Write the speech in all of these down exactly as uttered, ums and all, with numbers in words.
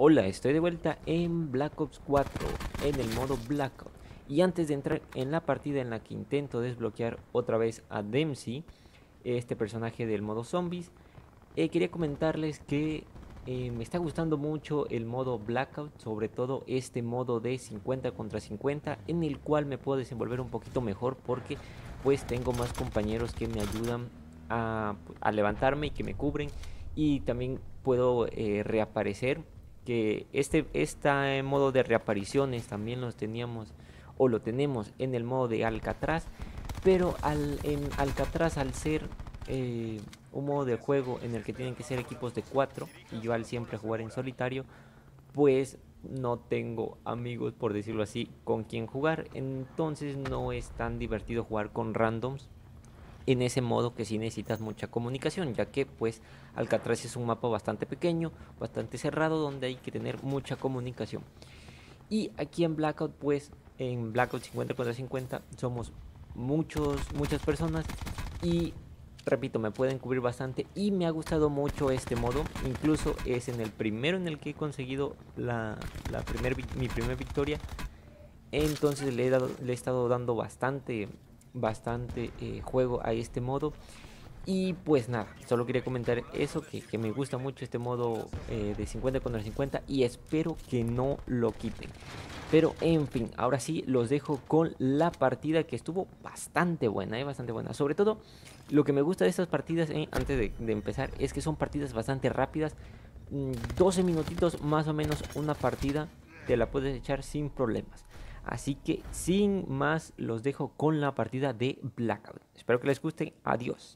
Hola, estoy de vuelta en Black Ops cuatro, en el modo Blackout. Y antes de entrar en la partida en la que intento desbloquear otra vez a Dempsey, este personaje del modo zombies, eh, quería comentarles que eh, me está gustando mucho el modo Blackout, sobre todo este modo de cincuenta contra cincuenta, en el cual me puedo desenvolver un poquito mejor porque pues tengo más compañeros que me ayudan a, a levantarme y que me cubren, y también puedo eh, reaparecer, que este, este modo de reapariciones también los teníamos o lo tenemos en el modo de Alcatraz, pero al, en Alcatraz, al ser eh, un modo de juego en el que tienen que ser equipos de cuatro y yo al siempre jugar en solitario, pues no tengo amigos, por decirlo así, con quien jugar. Entonces no es tan divertido jugar con randoms en ese modo, que sí necesitas mucha comunicación, ya que pues Alcatraz es un mapa bastante pequeño, bastante cerrado, donde hay que tener mucha comunicación. Y aquí en Blackout, pues en Blackout cincuenta contra cincuenta somos muchos, muchas personas, y repito, me pueden cubrir bastante y me ha gustado mucho este modo. Incluso es en el primero en el que he conseguido la, la primer, mi primera victoria. Entonces le he, dado, le he estado dando bastante, bastante eh, juego a este modo. Y pues nada, solo quería comentar eso, que, que me gusta mucho este modo eh, de cincuenta contra cincuenta y espero que no lo quiten. Pero en fin, ahora sí los dejo con la partida, que estuvo bastante buena, eh, bastante buena. Sobre todo, lo que me gusta de estas partidas, eh, antes de, de empezar, es que son partidas bastante rápidas. mm, doce minutitos más o menos una partida, te la puedes echar sin problemas. Así que sin más, los dejo con la partida de Blackout. Espero que les guste. Adiós.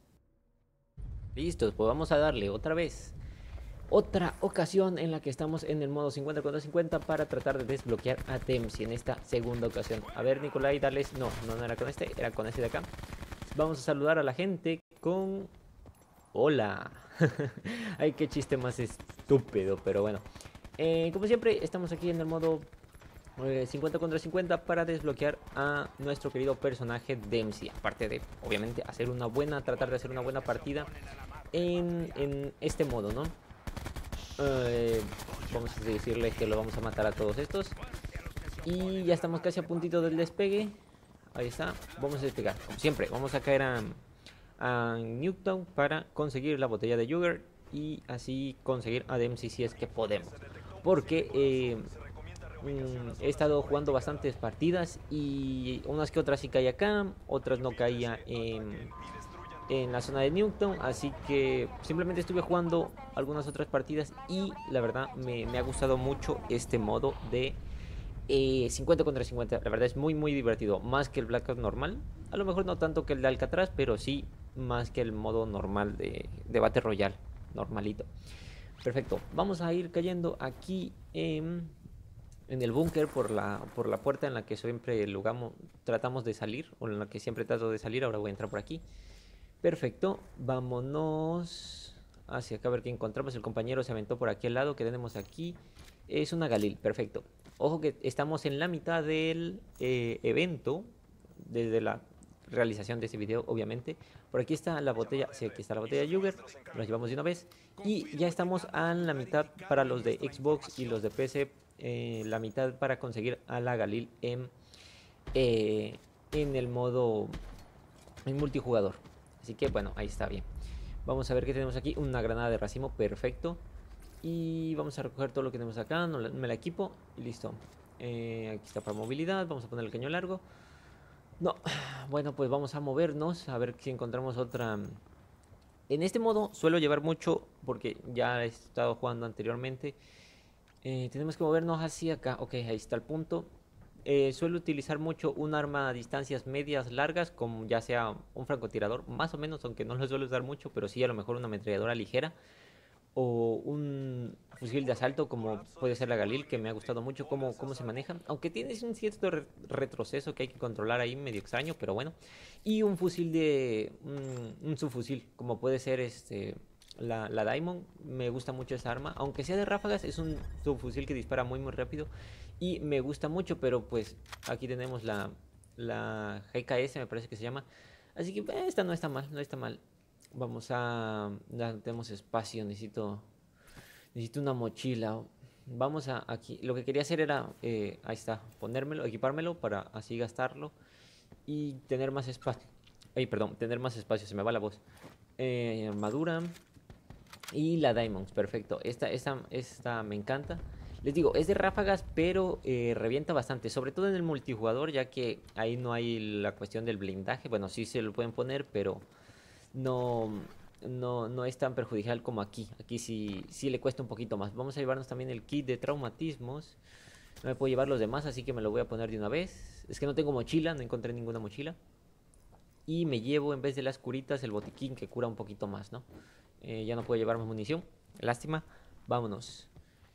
Listos, pues vamos a darle otra vez. Otra ocasión en la que estamos en el modo cincuenta contra cincuenta para tratar de desbloquear a Dempsey en esta segunda ocasión. A ver, Nicolai, darles... No, no, no era con este, era con este de acá. Vamos a saludar a la gente con... Hola. Ay, qué chiste más estúpido, pero bueno. Eh, como siempre, estamos aquí en el modo eh, cincuenta contra cincuenta para desbloquear a nuestro querido personaje Dempsey. Aparte de, obviamente, hacer una buena, tratar de hacer una buena partida en, en este modo, ¿no? Eh, vamos a decirle que lo vamos a matar a todos estos. Y ya estamos casi a puntito del despegue. Ahí está. Vamos a despegar. Como siempre, vamos a caer a, a Newtown para conseguir la botella de Jugger. Y así conseguir a Dempsey si es que podemos. Porque eh, mm, he estado jugando bastantes partidas. Y unas que otras sí caía acá. Otras no caía en en la zona de Newton, así que simplemente estuve jugando algunas otras partidas y la verdad me, me ha gustado mucho este modo de eh, cincuenta contra cincuenta. La verdad es muy muy divertido, más que el Blackout normal. A lo mejor no tanto que el de Alcatraz, pero sí más que el modo normal de, de Battle Royale, normalito. Perfecto, vamos a ir cayendo aquí en, en el búnker por la, por la puerta en la que siempre lugamos, tratamos de salir, o en la que siempre trato de salir. Ahora voy a entrar por aquí. Perfecto, vámonos hacia acá a ver qué encontramos. El compañero se aventó por aquí al lado. ¿Qué tenemos aquí? Es una Galil, perfecto. Ojo que estamos en la mitad del eh, evento, desde la realización de este video, obviamente. Por aquí está la botella, sí, aquí está la botella de Jugger. Nos llevamos de una vez. Y ya estamos a la mitad para los de Xbox y los de P C. Eh, la mitad para conseguir a la Galil en, eh, en el modo en multijugador. Así que bueno, ahí está bien. Vamos a ver qué tenemos aquí. Una granada de racimo, perfecto. Y vamos a recoger todo lo que tenemos acá. No, me la equipo y listo. Eh, aquí está para movilidad. Vamos a poner el caño largo. No, bueno, pues vamos a movernos. A ver si encontramos otra. En este modo suelo llevar mucho, porque ya he estado jugando anteriormente. Eh, tenemos que movernos hacia acá. Ok, ahí está el punto. Eh, suelo utilizar mucho un arma a distancias medias largas, como ya sea un francotirador, más o menos, aunque no lo suelo usar mucho, pero sí a lo mejor una ametralladora ligera o un fusil de asalto, como puede ser la Galil, que me ha gustado mucho cómo, cómo se maneja, aunque tiene un cierto re retroceso que hay que controlar ahí, medio extraño, pero bueno. Y un fusil de... un, un subfusil, como puede ser este... La, la Diamond, me gusta mucho esa arma, aunque sea de ráfagas, es un subfusil que dispara muy muy rápido y me gusta mucho, pero pues aquí tenemos la, la G K S, me parece que se llama, así que eh, esta no está mal, no está mal. Vamos a... Ya tenemos espacio, necesito... Necesito una mochila. vamos a aquí. Lo que quería hacer era, eh, ahí está, ponérmelo, equipármelo para así gastarlo y tener más espacio. Ay, perdón, tener más espacio, se me va la voz. Eh, armadura y la Diamonds, perfecto. Esta, esta, esta me encanta. Les digo, es de ráfagas, pero eh, revienta bastante, sobre todo en el multijugador, ya que ahí no hay la cuestión del blindaje. Bueno, sí se lo pueden poner, pero no, no, no es tan perjudicial como aquí. Aquí sí, sí le cuesta un poquito más. Vamos a llevarnos también el kit de traumatismos. No me puedo llevar los demás, así que me lo voy a poner de una vez. Es que no tengo mochila, no encontré ninguna mochila. Y me llevo en vez de las curitas el botiquín que cura un poquito más, ¿no? Eh, ya no puedo llevar más munición. Lástima. Vámonos.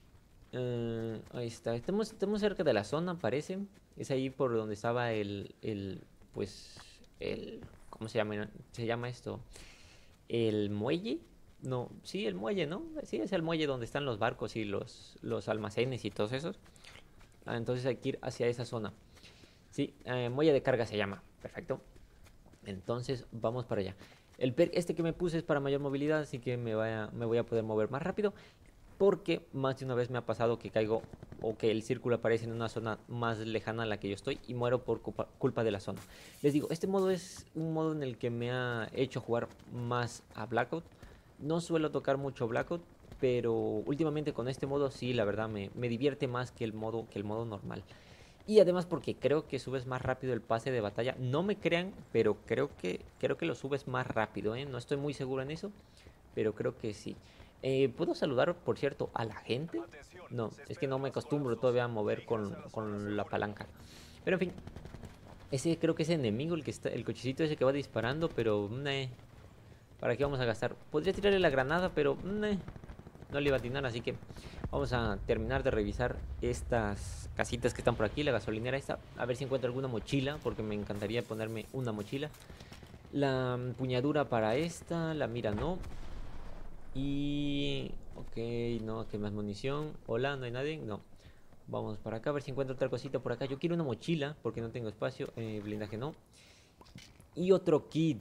Uh, ahí está. Estamos, estamos cerca de la zona, parece. Es ahí por donde estaba el, el pues, el, ¿cómo se llama? ¿Se llama esto? ¿El muelle? No, sí, el muelle, ¿no? Sí, es el muelle donde están los barcos y los, los almacenes y todos esos. Ah, entonces hay que ir hacia esa zona. Sí, eh, muelle de carga se llama. Perfecto. Entonces vamos para allá. El perk este que me puse es para mayor movilidad, así que me, vaya, me voy a poder mover más rápido. Porque más de una vez me ha pasado que caigo o que el círculo aparece en una zona más lejana a la que yo estoy y muero por culpa, culpa de la zona. Les digo, este modo es un modo en el que me ha hecho jugar más a Blackout. No suelo tocar mucho Blackout, pero últimamente con este modo sí, la verdad me, me divierte más que el modo, que el modo normal. Y además porque creo que subes más rápido el pase de batalla. No me crean, pero creo que, creo que lo subes más rápido, ¿eh? No estoy muy seguro en eso, pero creo que sí. Eh, ¿Puedo saludar, por cierto, a la gente? No, es que no me acostumbro todavía a mover con, con la palanca. Pero en fin, ese creo que es enemigo, el que está, el cochecito ese que va disparando, pero nah, ¿para qué vamos a gastar? Podría tirarle la granada, pero nah, no le iba a atinar, así que vamos a terminar de revisar estas casitas que están por aquí. La gasolinera esta, a ver si encuentro alguna mochila, porque me encantaría ponerme una mochila. La empuñadura para esta, la mira no. Y... ok, no, que más munición. Hola, ¿no hay nadie? No. Vamos para acá, a ver si encuentro otra cosita por acá. Yo quiero una mochila, porque no tengo espacio. eh, Blindaje no. Y otro kit.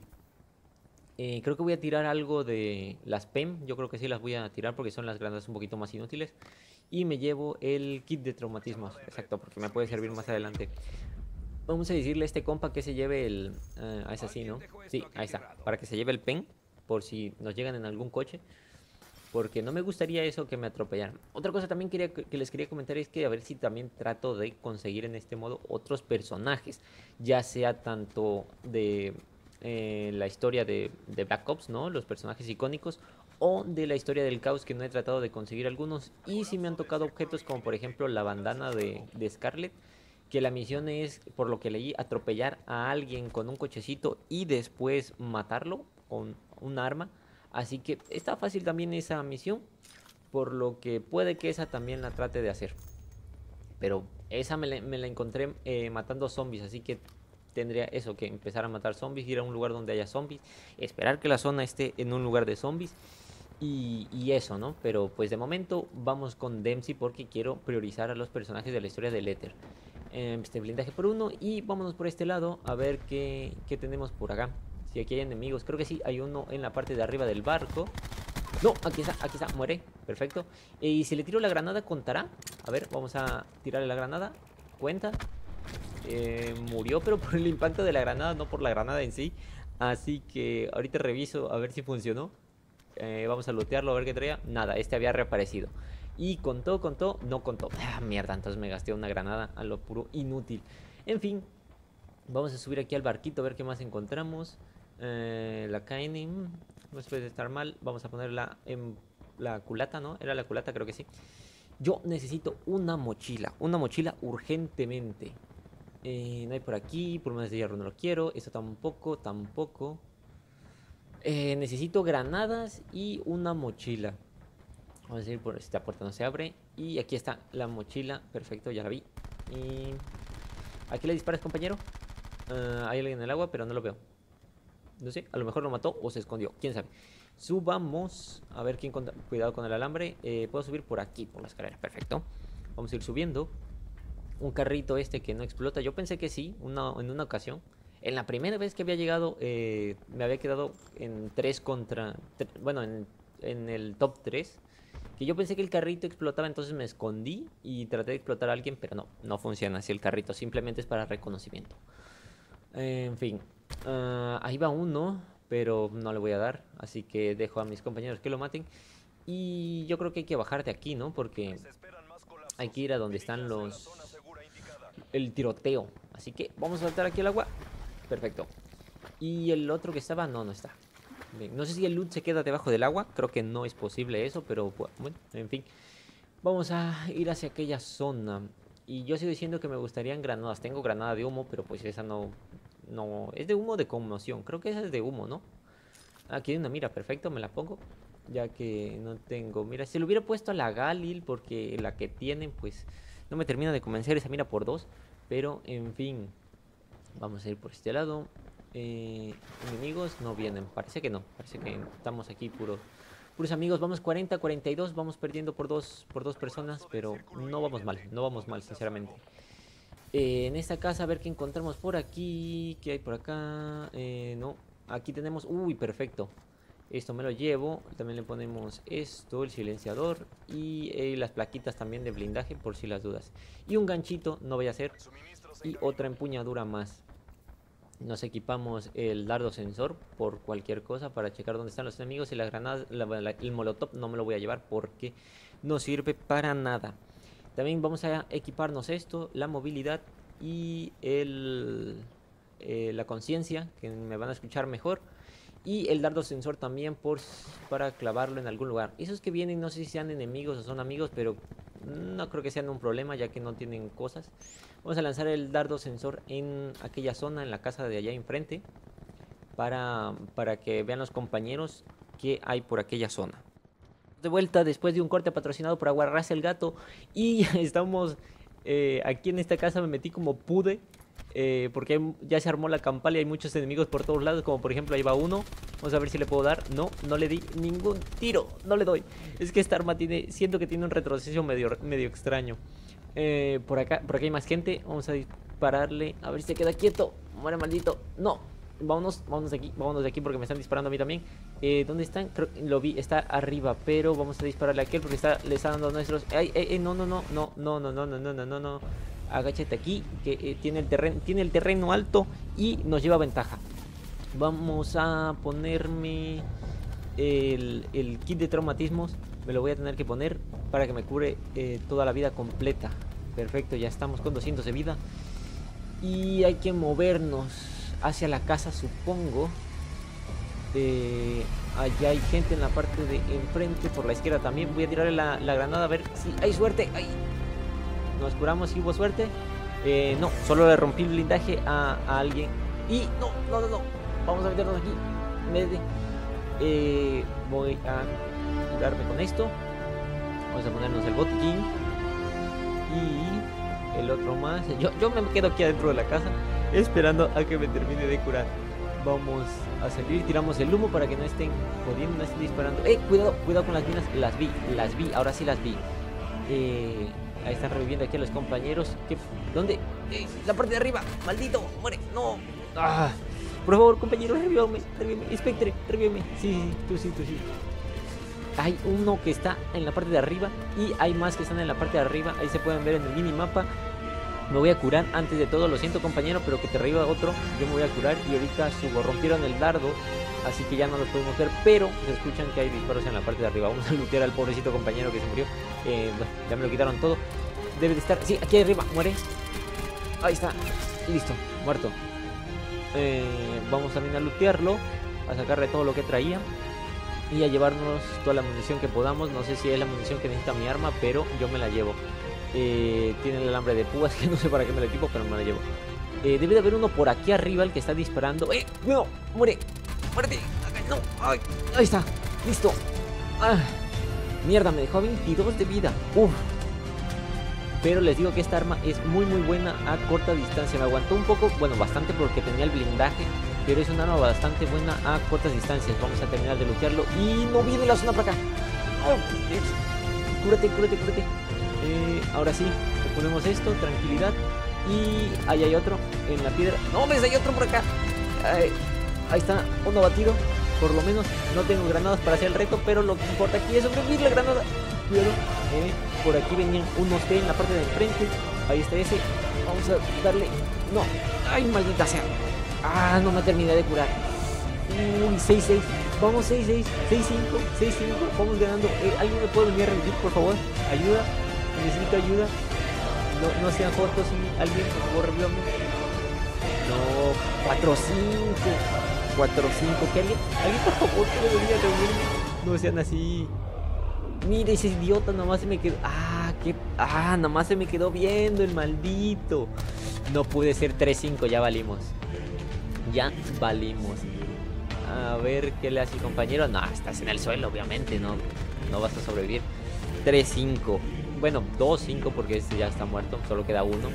Eh, creo que voy a tirar algo de las P E M. Yo creo que sí las voy a tirar porque son las granadas un poquito más inútiles. Y me llevo el kit de traumatismos. Exacto, porque me puede servir más adelante. Vamos a decirle a este compa que se lleve el... Uh, es así, ¿no? Sí, ahí está. Para que se lleve el P E M. Por si nos llegan en algún coche. Porque no me gustaría eso que me atropellaran. Otra cosa también quería, que les quería comentar es que a ver si también trato de conseguir en este modo otros personajes. Ya sea tanto de... Eh, la historia de, de Black Ops, ¿no? Los personajes icónicos, o de la historia del caos, que no he tratado de conseguir algunos. Y si me han tocado objetos como por ejemplo la bandana de, de Scarlet, que la misión es, por lo que leí, atropellar a alguien con un cochecito y después matarlo con un arma. Así que está fácil también esa misión, por lo que puede que esa también la trate de hacer. Pero esa me la, me la encontré eh, matando zombies, así que tendría eso, que empezar a matar zombies, ir a un lugar donde haya zombies, esperar que la zona esté en un lugar de zombies y, y eso, ¿no? Pero pues de momento vamos con Dempsey porque quiero priorizar a los personajes de la historia del Ether. Eh, este blindaje por uno y vámonos por este lado a ver qué, qué tenemos por acá. Si aquí hay enemigos, creo que sí, hay uno en la parte de arriba del barco. No, aquí está, aquí está, muere, perfecto. Y si le tiro la granada, ¿contará? A ver, vamos a tirarle la granada. ¿Cuenta? Eh, murió, pero por el impacto de la granada, no por la granada en sí. Así que ahorita reviso a ver si funcionó. Eh, vamos a lootearlo, a ver qué traía. Nada, este había reaparecido. Y contó, contó, no contó. Ah, mierda, entonces me gasté una granada a lo puro inútil. En fin, vamos a subir aquí al barquito a ver qué más encontramos. Eh, la K N, mmm, no puede estar mal. Vamos a ponerla en la culata, ¿no? Era la culata, creo que sí. Yo necesito una mochila, una mochila urgentemente. Eh, no hay por aquí, por más de hierro no lo quiero. Esto tampoco, tampoco. Eh, necesito granadas y una mochila. Vamos a ir por esta puerta, no se abre. Y aquí está la mochila, perfecto, ya la vi. Y... ¿a qué le disparas, compañero? Uh, hay alguien en el agua, pero no lo veo. No sé, a lo mejor lo mató o se escondió, quién sabe. Subamos, a ver quién... Cuidado con el alambre. eh, Puedo subir por aquí, por la escalera, perfecto. Vamos a ir subiendo. Un carrito este que no explota. Yo pensé que sí, una, en una ocasión. En la primera vez que había llegado, eh, me había quedado en tres contra... Bueno, en, en el top tres. Que yo pensé que el carrito explotaba, entonces me escondí y traté de explotar a alguien, pero no, no funciona así el carrito, simplemente es para reconocimiento. Eh, en fin, uh, ahí va uno, pero no le voy a dar, así que dejo a mis compañeros que lo maten. Y yo creo que hay que bajar de aquí, ¿no? Porque hay que ir a donde están los... el tiroteo. Así que vamos a saltar aquí al agua. Perfecto. Y el otro que estaba, no, no está. Bien, no sé si el loot se queda debajo del agua. Creo que no es posible eso, pero bueno, en fin. Vamos a ir hacia aquella zona. Y yo sigo diciendo que me gustarían granadas. Tengo granada de humo, pero pues esa no... no es de humo de conmoción. Creo que esa es de humo, ¿no? Aquí hay una mira, perfecto, me la pongo. Ya que no tengo... Mira, si le hubiera puesto a la Galil, porque la que tienen, pues... no me termina de convencer esa mira por dos. Pero, en fin. Vamos a ir por este lado. Eh, enemigos no vienen. Parece que no. Parece que estamos aquí puros, puros amigos. Vamos cuarenta, cuarenta y dos. Vamos perdiendo por dos, por dos personas. Pero no vamos mal. No vamos mal, sinceramente. Eh, en esta casa, a ver qué encontramos por aquí. ¿Qué hay por acá? Eh, no. Aquí tenemos... Uy, perfecto. Esto me lo llevo. También le ponemos esto, el silenciador. Y eh, las plaquitas también de blindaje, por si las dudas. Y un ganchito, no vaya a ser. Y otra empuñadura más. Nos equipamos el dardo sensor por cualquier cosa para checar dónde están los enemigos. Y las granadas, la, la, el molotov no me lo voy a llevar porque no sirve para nada. También vamos a equiparnos esto, la movilidad y el, eh, la conciencia, que me van a escuchar mejor. Y el dardo sensor también por, para clavarlo en algún lugar. Esos que vienen no sé si sean enemigos o son amigos, pero no creo que sean un problema ya que no tienen cosas. Vamos a lanzar el dardo sensor en aquella zona, en la casa de allá enfrente. Para, para que vean los compañeros que hay por aquella zona. De vuelta después de un corte patrocinado por Aguarrás el Gato. Y estamos eh, aquí en esta casa, me metí como pude. Eh, porque hay, ya se armó la campal y hay muchos enemigos por todos lados. Como por ejemplo ahí va uno. Vamos a ver si le puedo dar. No, no le di ningún tiro. No le doy. Es que esta arma tiene, siento que tiene un retroceso medio, medio extraño. eh, por acá, por acá hay más gente. Vamos a dispararle. A ver si se queda quieto. Muere maldito. No. Vámonos, vámonos de aquí, vámonos de aquí porque me están disparando a mí también. eh, ¿Dónde están? Creo, lo vi, está arriba. Pero vamos a dispararle a aquel porque está, le está dando a nuestros. Ay, ay, ay, no, no, no, no, no, no, no, no, no, no, no, no. Agáchate aquí, que eh, tiene el terreno, tiene el terreno alto y nos lleva ventaja. Vamos a ponerme el, el kit de traumatismos. Me lo voy a tener que poner para que me cure eh, toda la vida completa. Perfecto, ya estamos con doscientos de vida. Y hay que movernos hacia la casa, supongo. Eh, allá hay gente en la parte de enfrente, por la izquierda también. Voy a tirarle la, la granada a ver si hay suerte. ¡Ay! Nos curamos si hubo suerte. Eh, no, solo le rompí el blindaje a, a alguien. Y no, no, no, no. Vamos a meternos aquí. Eh, voy a curarme con esto. Vamos a ponernos el botiquín. Y el otro más. Yo, yo me quedo aquí adentro de la casa esperando a que me termine de curar. Vamos a salir, tiramos el humo para que no estén jodiendo, no estén disparando. Eh, cuidado, cuidado con las minas. Las vi, las vi, ahora sí las vi. Eh... Ahí están reviviendo aquí a los compañeros. ¿Qué? ¿Dónde? Eh, la parte de arriba. Maldito. Muere. No. Ah. Por favor, compañeros, revívame. Revívame. Spectre, revívame. Sí, sí, tú sí, tú sí. Hay uno que está en la parte de arriba. Y hay más que están en la parte de arriba. Ahí se pueden ver en el minimapa. Me voy a curar antes de todo. Lo siento, compañero, pero que te reviva otro. Yo me voy a curar. Y ahorita subo. Rompieron el dardo. Así que ya no los podemos ver, pero se escuchan que hay disparos en la parte de arriba. Vamos a lootear al pobrecito compañero que se murió. eh, Bueno, ya me lo quitaron todo. Debe de estar, sí, aquí arriba, muere. Ahí está, listo, muerto. eh, Vamos también a lootearlo, a sacarle todo lo que traía y a llevarnos toda la munición que podamos. No sé si es la munición que necesita mi arma, pero yo me la llevo. eh, Tiene el alambre de púas, que no sé para qué me la equipo, pero me la llevo. eh, Debe de haber uno por aquí arriba, el que está disparando. ¡Eh! ¡No! ¡Muere! ¡Muérete! ¡No! ¡Ay! ¡Ahí está! ¡Listo! ¡Ah! Mierda, me dejó veintidós de vida. ¡Uf! Pero les digo que esta arma es muy muy buena a corta distancia. Me aguantó un poco, bueno, bastante porque tenía el blindaje. Pero es una arma bastante buena a cortas distancias. Vamos a terminar de lootearlo. Y no viene la zona para acá. ¡Oh! Cúrate, cúrate, cúrate. Eh, ahora sí, le ponemos esto, tranquilidad. Y ahí hay otro en la piedra. ¡No, ves! Hay otro por acá. Ay, ahí está, uno batido. Por lo menos no tengo granadas para hacer el reto, pero lo que importa aquí es sobrevivir la granada. cuidado. Eh, por aquí venían unos T en la parte de enfrente. Ahí está ese. Vamos a darle. No. Ay, maldita sea. Ah, no me terminé de curar. Uy, seis seis. Vamos, seis seis. seis cinco. seis cinco. Vamos ganando. Eh, ¿Alguien me puede venir a revivir, por favor? Ayuda. Necesito ayuda. No, no sean jotos. Alguien, por favor, revívame. No. cuatro cinco. cuatro cinco. ¿Qué alguien? ¿Alguien, por favor, que me venga a revivirme? No sean así. Mira, ese idiota nomás se me quedó. Ah, qué. Ah, nomás se me quedó viendo el maldito. No pude ser tres cinco, ya valimos. Ya valimos. A ver qué le hace el compañero. No, estás en el suelo, obviamente. No, no vas a sobrevivir. tres cinco. Bueno, dos cinco porque este ya está muerto. Solo queda uno.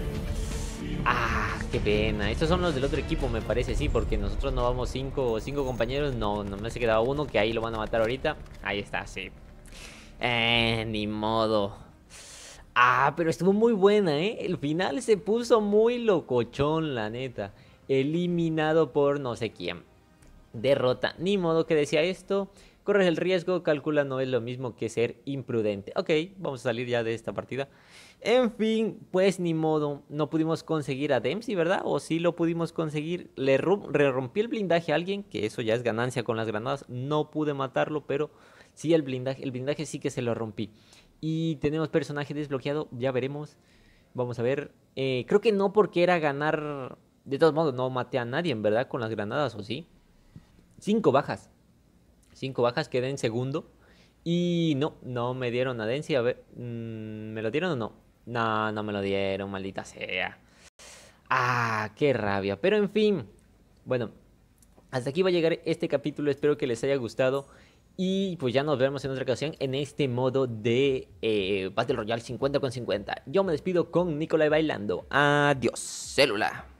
Ah, qué pena. Estos son los del otro equipo, me parece, sí. Porque nosotros no vamos cinco, cinco compañeros. No, no me se quedaba uno. Que ahí lo van a matar ahorita. Ahí está, sí. Eh, ni modo. Ah, pero estuvo muy buena, ¿eh? El final se puso muy locochón, la neta. Eliminado por no sé quién. Derrota. Ni modo que decía esto. Corres el riesgo, calcula, no es lo mismo que ser imprudente. Ok, vamos a salir ya de esta partida. En fin, pues ni modo. No pudimos conseguir a Dempsey, ¿verdad? O sí lo pudimos conseguir. Le, le rompí el blindaje a alguien, que eso ya es ganancia con las granadas. No pude matarlo, pero sí el blindaje. El blindaje sí que se lo rompí. Y tenemos personaje desbloqueado, ya veremos. Vamos a ver. Eh, creo que no, porque era ganar. De todos modos, no maté a nadie, en verdad, con las granadas, ¿o sí? Cinco bajas. Cinco bajas, quedé en segundo. Y no, no me dieron a Dempsey. A ver, mmm, ¿me lo dieron o no? No, no me lo dieron, maldita sea. Ah, qué rabia. Pero en fin, bueno, hasta aquí va a llegar este capítulo. Espero que les haya gustado. Y pues ya nos vemos en otra ocasión en este modo de eh, Battle Royale cincuenta con cincuenta. Yo me despido con Nicolai bailando. Adiós, célula.